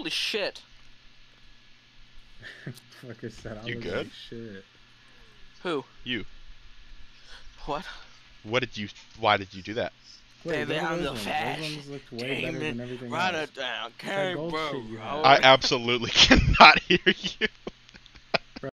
Holy shit. Fucker said I You look good? like shit. Who? You. What? What did you? Why did you do that? Wait, Baby, go to I'm those the ones. fast Those ones looked way better demon. than everything Run else. it down. It's that Okay, gold bro. shit you have. I absolutely cannot hear you.